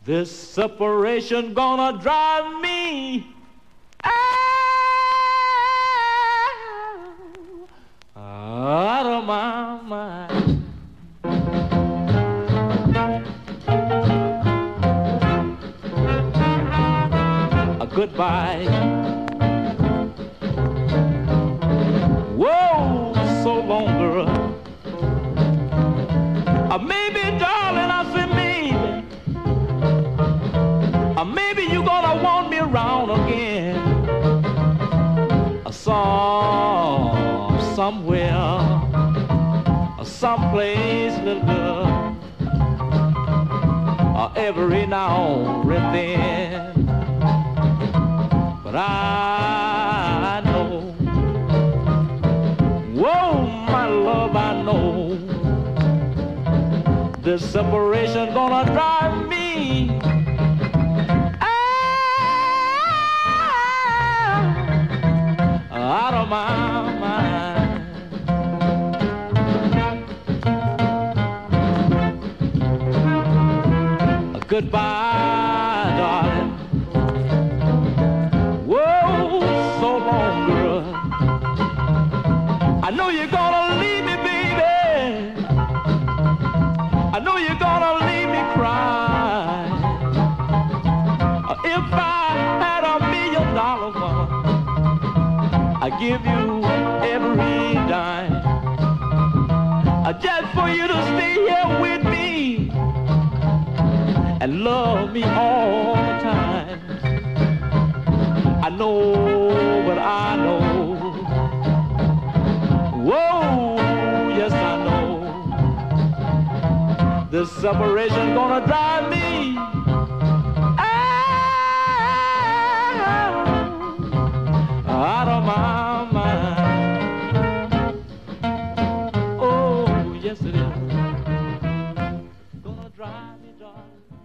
This separation gonna drive me out of my mind. Goodbye. Whoa, so long, girl. Maybe, darling, I say maybe. Maybe you gonna want me around again. Somewhere, someplace, little girl. Every now and then. But I know, whoa, my love, I know, this separation gonna drive me out of my mind. Goodbye, darling. So long, girl. I know you're gonna leave me, baby. I know you're gonna leave me cry. If I had $1 million, I'd give you every dime, just for you to stay here with me and love me all the time. I know, but I know. Whoa, yes I know. This separation gonna drive me out of my mind. Oh, yes it is. Gonna drive me, darling.